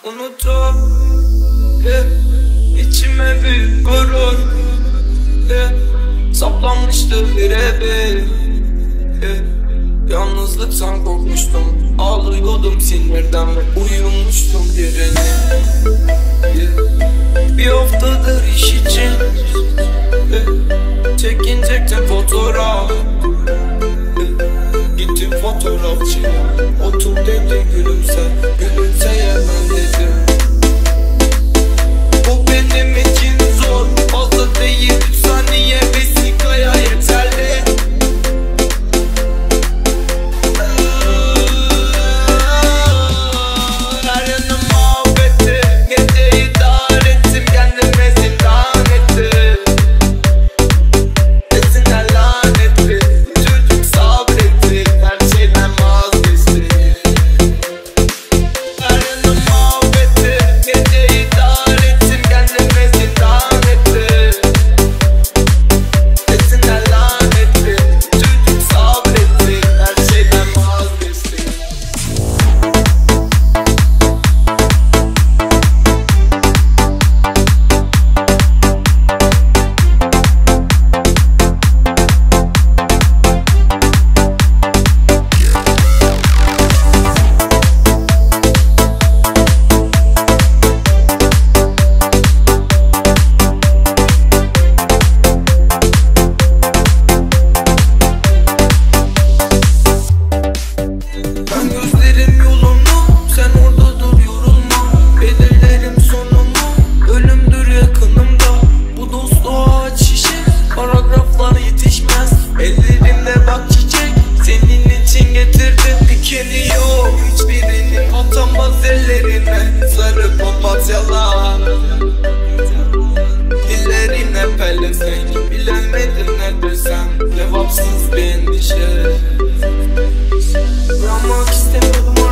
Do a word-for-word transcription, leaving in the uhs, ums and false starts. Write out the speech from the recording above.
unutup yeah, içime büyük gurur yeah, saplanmıştı birebir yeah, yalnızlıktan korkmuştum, ağlıyordum sinirden ve uyumuştum yerine yeah, bir haftadır iş için yeah, çekinecektim fotoğraf yeah, gittim fotoğrafçıya, otur dedi gülümse, gülümseyemem dedim. Bu benim için zor, fazla değil, üç saniye vesikaya yeterli. Her yanım muhabbeti, geceyi dar ettim, kendime zindan ettim. Desinler lanetli, çocuk sabretti, her şeyden vazgeçti. Her yanım muhabbeti, geceyi dar ettim, kendime zindan ettim. Desinler lanetli, çocuk sabretti, her şeyden vazgeçti. Ben gözlerim yolunu, sen orada dur yorulma. Belirlerim sonumu, ölümdür yakınımda. Bu dostluğa aç şişe, paragraflar yetişmez. Ellerimde bak çiçek, senin için getirdim. Dikeni yok hiçbirinin, atamaz ellerine. Sarı papatyalar, dillerine pelesenk. Bilemedim ne desem, cevapsız bir endişe. Bırakmak istemiyorum